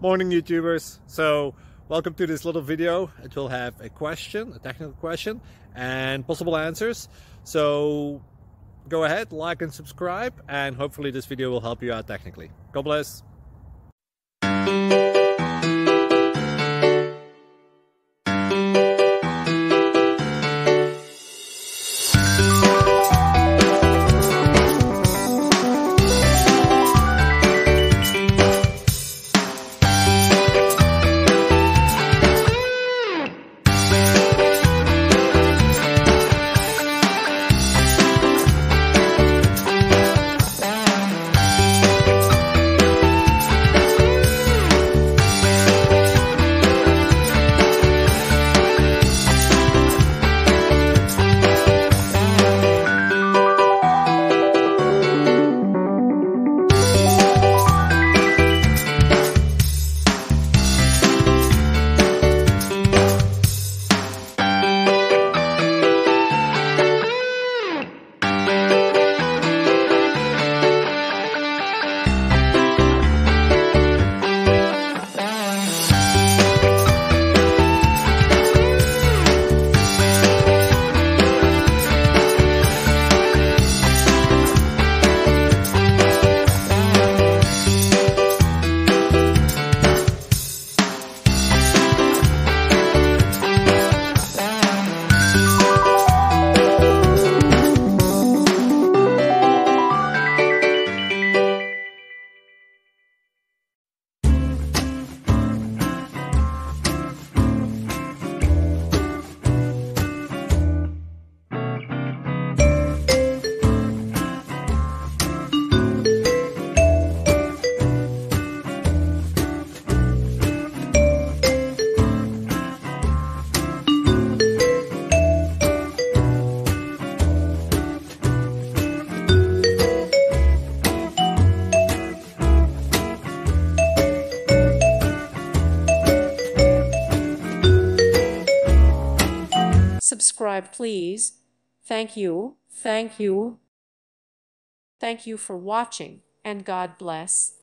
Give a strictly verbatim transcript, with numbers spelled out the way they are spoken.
Morning YouTubers. So welcome to this little video. It will have a question, a technical question, and possible answers. So go ahead, like and subscribe, and hopefully this video will help you out technically. God bless. Subscribe, please. Thank you. Thank you. Thank you for watching, and God bless.